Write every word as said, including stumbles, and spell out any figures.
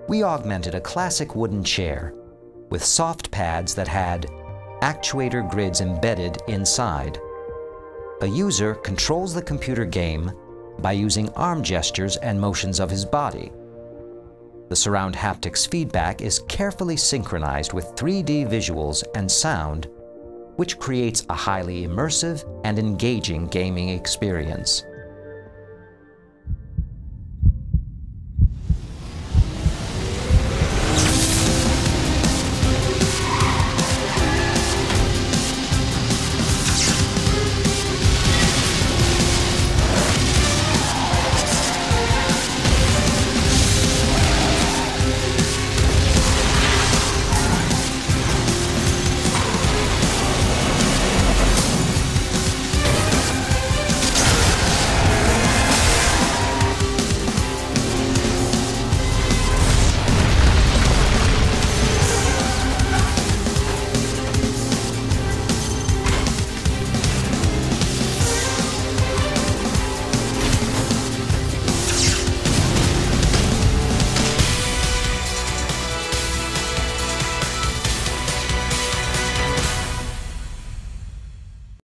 we augmented a classic wooden chair with soft pads that had actuator grids embedded inside. A user controls the computer game by using arm gestures and motions of his body. The surround haptics feedback is carefully synchronized with three D visuals and sound, which creates a highly immersive and engaging gaming experience.